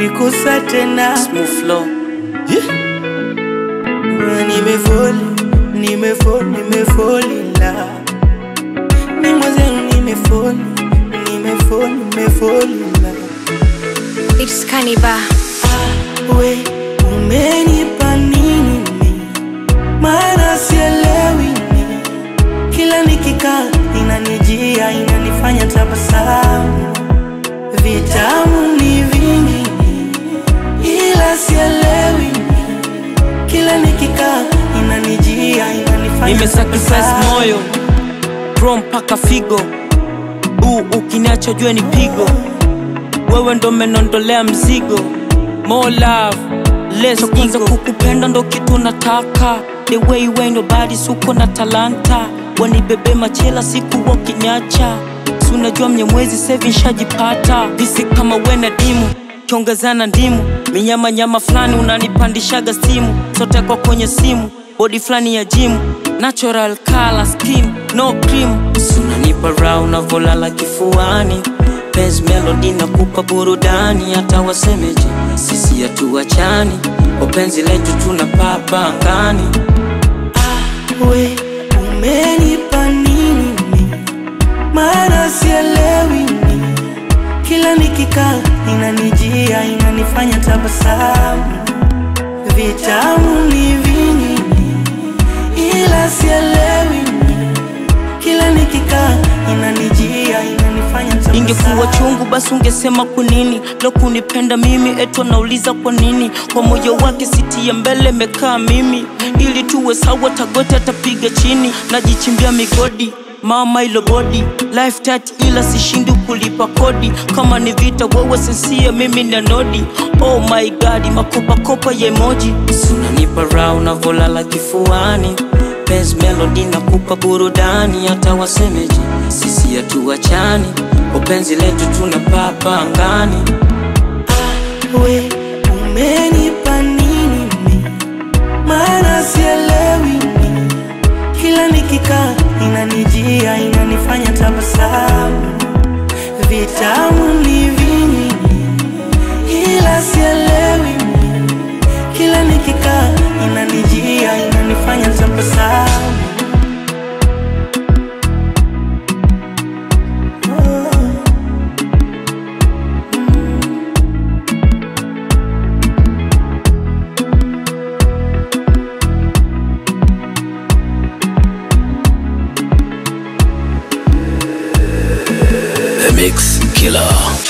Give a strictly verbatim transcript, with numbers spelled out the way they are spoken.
nikusa tena. Smooth flow. Nimefall, nimefall, nimefall in love. Ni mwenzenu nimefall, nimefall, nimefall in love. It's Kaniba. We umenipa nini mimi? Maana sielewi mimi. Kila nikikaa inanijia, inanifanya tabasamu. Vitamu ni vingi ila sielewi mimi. Kila nikikaa inanijia, inanifanya Nimesacrifice moyo bro mpaka figo. Uu ukiniacha jue ni pigo. Wewe ndo menondolea mzigo. More love, less ego. Kukupenda ndo kitu nataka. The way you ain't nobody suko na talanta. Wanibebe machela siku wakinyacha. Sunajua mnyamwezi sevi shajipata. Visi kama wena dimu, kiongezana ndimu. Minyama nyama flani unanipandishaga stimu. Sote kwa kwenye simu, body flani ya gym. Natural color skin, no cream. Sunanipa raw na volala kifuani. Best melody na kupa burudani. Hata wasemeje, sisi hatuachani. Openzi letu tunapapa angani. We umenipa nini mimi? Maana sielewi mimi. Kila nikikaa inanijia, inanifanya tabasamu. Vitamu ni vingi ila sielewi mimi. Kila nikikaa inanijia, inanifanya tabasamu. Ingekuwa chungu basi ungesema kwa nini. Leo kunipenda mimi eto nauliza kwa nini. Kwa moyo wake siti ya mbele mekaa mimi. Ili tuwe sawa tagote atapiga chini. Najichimbia migodi mama ilo body. Life touch ila sishindu kulipa kodi. Kama ni vita wewe sensia mimi na nodi. Oh my god makopa kopa ya emoji. Sunanipa raw na volala kifuani. Best melody na kupa burudani. Hata wasemeje, sisi hatuachani. Openzi letu tunapapa angani. We umenipa nini mimi? Maana sielewi mimi. Kila nikikaa inanijia, inanifanya tabasamu. Vitamu ni vingi ila sielewi mimi. Kila nikikaa inanijia, inanifanya tabasamu. The Mix Killer.